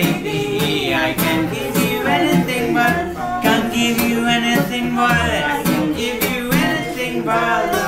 baby. I can give you anything, but can't give you anything, boy. I can give you anything, but